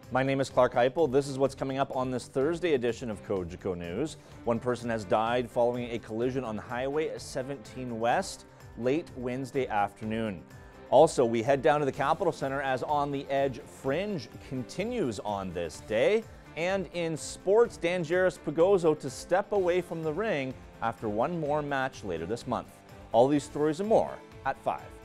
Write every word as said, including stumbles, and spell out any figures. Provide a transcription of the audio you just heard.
My name is Clark Heipel. This is what's coming up on this Thursday edition of Cogeco News. One person has died following a collision on Highway seventeen West late Wednesday afternoon. Also, we head down to the Capitol Center as On the Edge Fringe continues on this day. And in sports, Dann Jarris Pagozo to step away from the ring after one more match later this month. All these stories and more at five.